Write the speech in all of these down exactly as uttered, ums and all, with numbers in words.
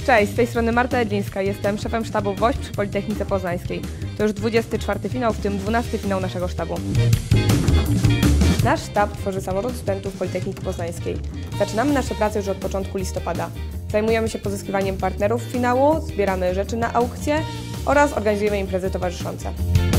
Cześć, z tej strony Marta Edlińska, jestem szefem sztabu WOŚP przy Politechnice Poznańskiej. To już dwudziesty czwarty finał, w tym dwunasty finał naszego sztabu. Nasz sztab tworzy samorząd studentów Politechniki Poznańskiej. Zaczynamy nasze prace już od początku listopada. Zajmujemy się pozyskiwaniem partnerów finału, zbieramy rzeczy na aukcje oraz organizujemy imprezy towarzyszące.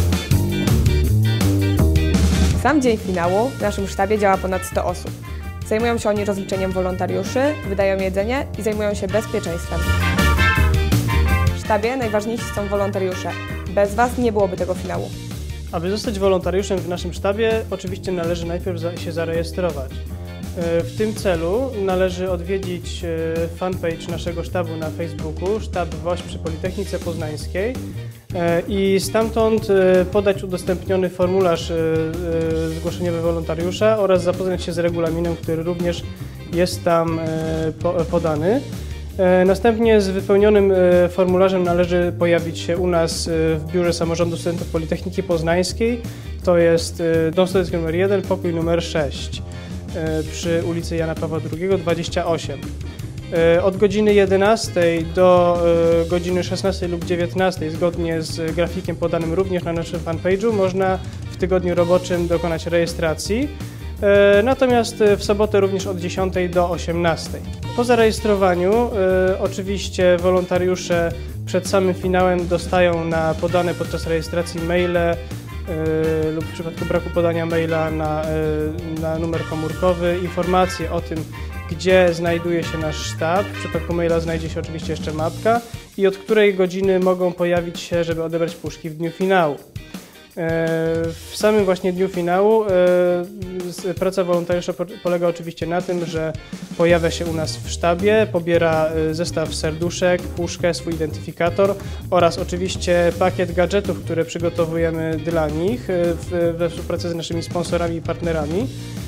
Sam dzień finału w naszym sztabie działa ponad sto osób. Zajmują się oni rozliczeniem wolontariuszy, wydają jedzenie i zajmują się bezpieczeństwem. W sztabie najważniejsi są wolontariusze. Bez Was nie byłoby tego finału. Aby zostać wolontariuszem w naszym sztabie, oczywiście należy najpierw się zarejestrować. W tym celu należy odwiedzić fanpage naszego sztabu na Facebooku, sztab WOŚP przy Politechnice Poznańskiej i stamtąd podać udostępniony formularz zgłoszeniowy wolontariusza oraz zapoznać się z regulaminem, który również jest tam podany. Następnie z wypełnionym formularzem należy pojawić się u nas w Biurze Samorządu Studentów Politechniki Poznańskiej. To jest dom studencki numer jeden, pokój numer sześć przy ulicy Jana Pawła drugiego, dwadzieścia osiem. Od godziny jedenastej do godziny szesnastej lub dziewiętnastej, zgodnie z grafikiem podanym również na naszym fanpage'u, można w tygodniu roboczym dokonać rejestracji. Natomiast w sobotę również od dziesiątej do osiemnastej. Po zarejestrowaniu y, oczywiście wolontariusze przed samym finałem dostają na podane podczas rejestracji maile y, lub w przypadku braku podania maila na, y, na numer komórkowy informacje o tym, gdzie znajduje się nasz sztab. W przypadku maila znajdzie się oczywiście jeszcze mapka i od której godziny mogą pojawić się, żeby odebrać puszki w dniu finału. W samym właśnie dniu finału praca wolontariusza polega oczywiście na tym, że pojawia się u nas w sztabie, pobiera zestaw serduszek, puszkę, swój identyfikator oraz oczywiście pakiet gadżetów, które przygotowujemy dla nich we współpracy z naszymi sponsorami i partnerami.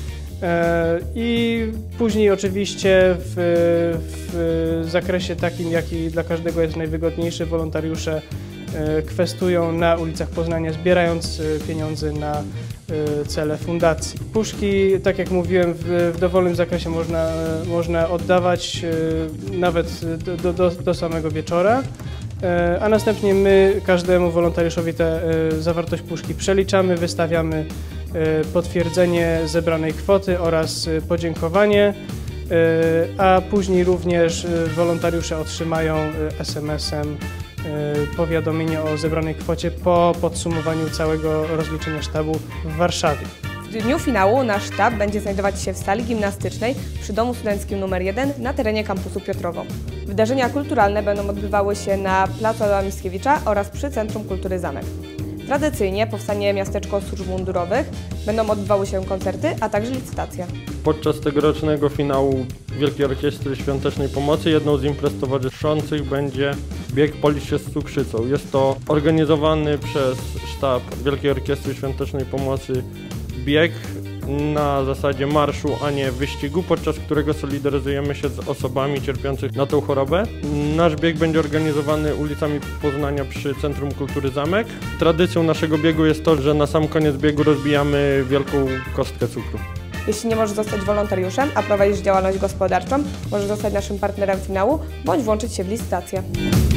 I później oczywiście w, w zakresie takim, jaki dla każdego jest najwygodniejszy, wolontariusze kwestują na ulicach Poznania, zbierając pieniądze na cele fundacji. Puszki, tak jak mówiłem, w, w dowolnym zakresie można, można oddawać nawet do, do, do samego wieczora, a następnie my każdemu wolontariuszowi tę zawartość puszki przeliczamy, wystawiamy potwierdzenie zebranej kwoty oraz podziękowanie, a później również wolontariusze otrzymają es em esem powiadomienie o zebranej kwocie po podsumowaniu całego rozliczenia sztabu w Warszawie. W dniu finału nasz sztab będzie znajdować się w sali gimnastycznej przy Domu Studenckim numer jeden na terenie kampusu Piotrowo. Wydarzenia kulturalne będą odbywały się na placu Adama Mickiewicza oraz przy Centrum Kultury Zamek. Tradycyjnie powstanie miasteczko służb mundurowych, będą odbywały się koncerty, a także licytacje. Podczas tegorocznego finału Wielkiej Orkiestry Świątecznej Pomocy jedną z imprez towarzyszących będzie bieg Policz się z cukrzycą. Jest to organizowany przez sztab Wielkiej Orkiestry Świątecznej Pomocy bieg na zasadzie marszu, a nie wyścigu, podczas którego solidaryzujemy się z osobami cierpiących na tą chorobę. Nasz bieg będzie organizowany ulicami Poznania przy Centrum Kultury Zamek. Tradycją naszego biegu jest to, że na sam koniec biegu rozbijamy wielką kostkę cukru. Jeśli nie możesz zostać wolontariuszem, a prowadzisz działalność gospodarczą, możesz zostać naszym partnerem finału bądź włączyć się w licytację.